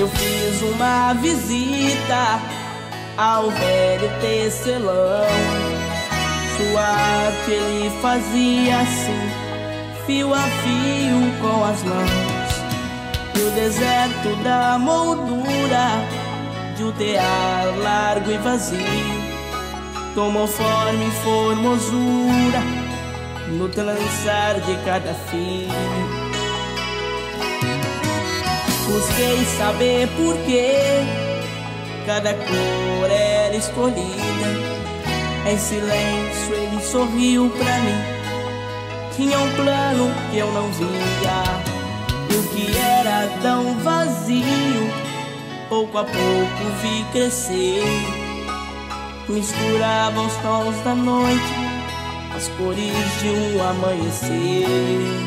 eu fiz uma visita ao velho tecelão. Sua arte ele fazia assim, fio a fio com as mãos. E o deserto da moldura de um tear largo e vazio tomou forma e formosura no trançar de cada fio. Busquei saber por que cada cor era escolhida. Em silêncio ele sorriu pra mim. Tinha um plano que eu não via, e o que era tão vazio pouco a pouco vi crescer. Misturava os tons da noite, as cores de um amanhecer.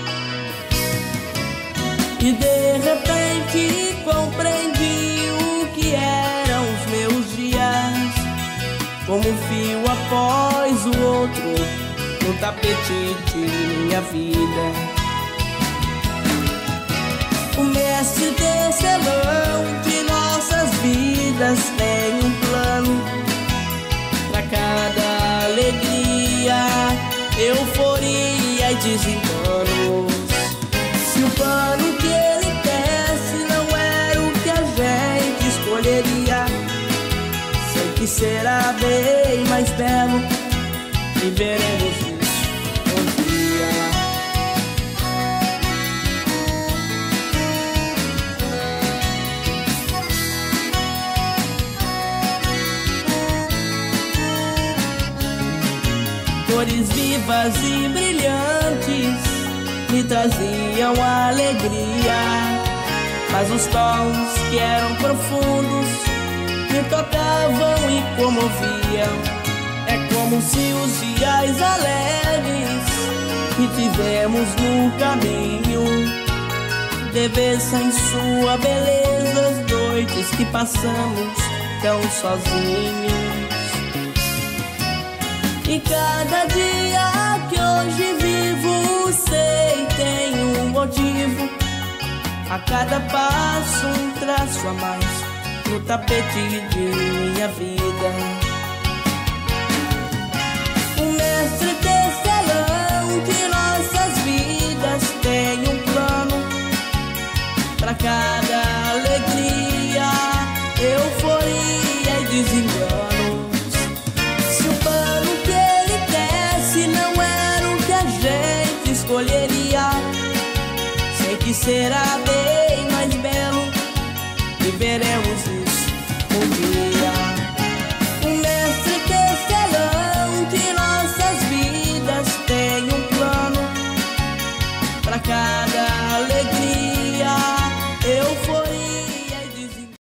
E de repente compreendi o que eram os meus dias, como um fio após o outro no tapete de minha vida. O mestre tecelão de nossas vidas tem um plano pra cada alegria, euforia e desenganos. Se o plano que ele tece não era o que a gente escolheria, sei que será bem mais belo e veremos isso um dia. Cores vivas e brilhantes me traziam alegria, mas os tons que eram profundos me tocavam e comoviam. É como se os dias alegres que tivemos no caminho devessem sua beleza as noites que passamos tão sozinhos. E cada dia que hoje vivo sei tem um motivo, a cada passo um traço a mais no tapete de minha vida. O mestre tecelão de nossas vidas tem um plano pra cada alegria, euforia e desenganos. Se o plano que ele tece não era o que a gente escolheria, sei que será